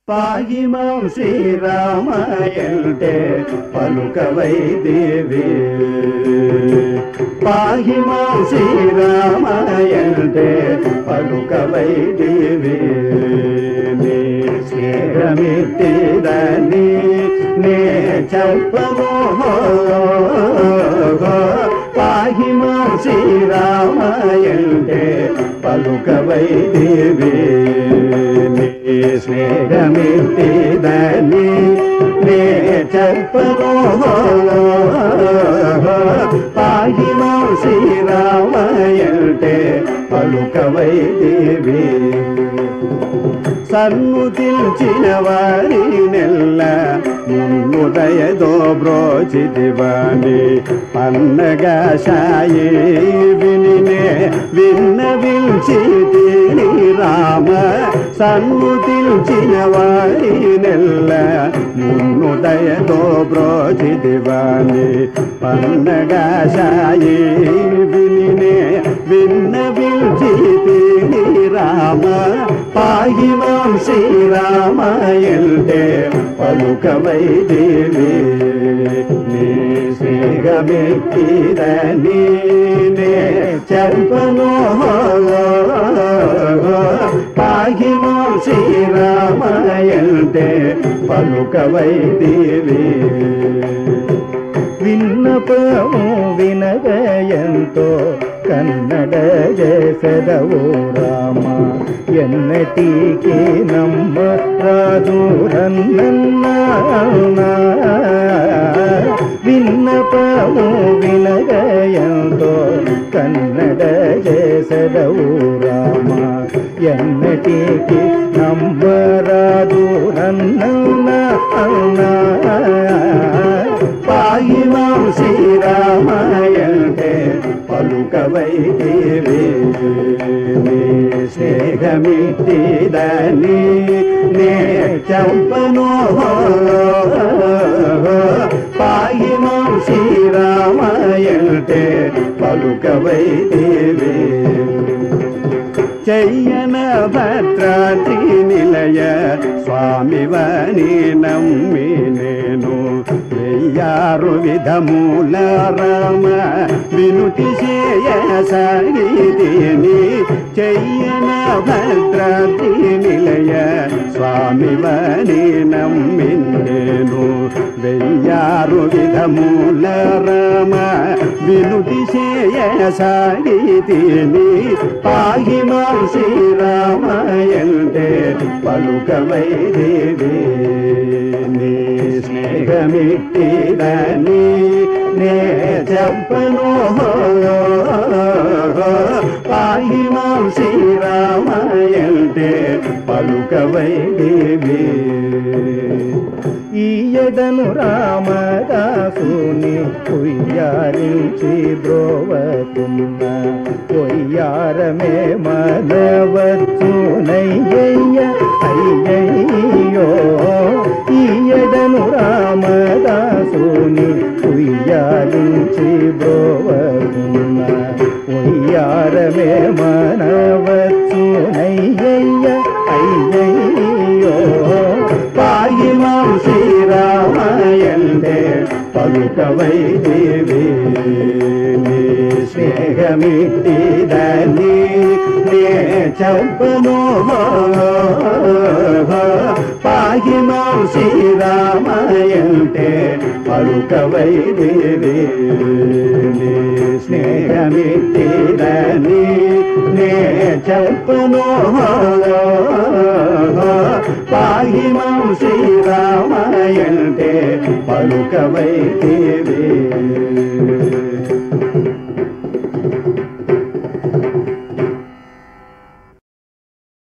పాగి మాం శ్రీరామయంటే పలుకవై దేవి పాగి మాం శ్రీరామయంటే పలుకవై దేవి నీ స్నేహమిత్తిదని నే చెప్పను పాగి మాం శ్రీరామయంటే పలుకవై దేవి స్నేహమిత్తిదని నే చెప్పను పాగి మాం శ్రీరామయంటే పలుకవై దేవి సన్నుతిల్చిన వారి నెల్ల మున్నుదయదో బ్రోచిదివాని పన్నగా సాయి వినినే విన్నవిల్చితిని రామ సన్నుతిల్చిన వారి నెల్ల మున్నుదయదో బ్రోచిదివాని పన్నగా సాయి వినినే విన్నవిల్చితిని రామ పాగి మాం శ్రీరామయంటే పలుకవై దేవి నీ స్నేహమిత్తిదని నే చెప్పను పాగి మాం శ్రీరామయంటే పలుకవై దేవి విన్నపము వినగయంతో కన్నడ చేసెదవు రామ ఎన్నటికీ నమ్మ రాదు రన్న విన్నపము వినగయంతో కన్నడ చేసెదవు రామ ఎన్నటికీ నమ్మ రాదు రన్న పాగి మాం శ్రీరామయంటే పలుకవై దేవి నీ స్నేహమిత్తిదని నే చెప్పను పాగి మాం శ్రీరామయంటే పలుకవై దేవి చెయ్యన భద్రాద్రి నిలయ స్వామివని నమ్మి నేను వెయ్యారు విధముల రామ వినుతి చేయసాగితిని చెయ్యన భద్రాద్రి నిలయ స్వామివని నమ్మి నేను వెయ్యారు విధముల రామ వినుతి చేయసాగితిని పాగి మాం శ్రీరామయంటే పలుకవై దేవి నీ స్నేహమిత్తిదని నే చెప్పను పాగి మాం శ్రీరామయంటే పలుకవై దేవి ఈయడను రామదాసుని కొయ్యారించి బ్రోవకున్న కొయ్యారమే మనవచ్చునయ్య అయ్యయ్యో ఈయడను రామదాసుని కొయ్యారించి బ్రోవకున్న కొయ్యారమే మనవచ్చునయ్య అయ్యయ్యో పాగి మాం శ్రీరామయంటే పలుకవై దేవి నీ స్నేహమిత్తిదని నే చెప్పను పాగి మాం శ్రీరామయంటే పలుకవై దేవి నీ స్నేహమిత్తిదని నే చెప్పను పాగి మాం శ్రీరామయంటే పలుకవై దేవి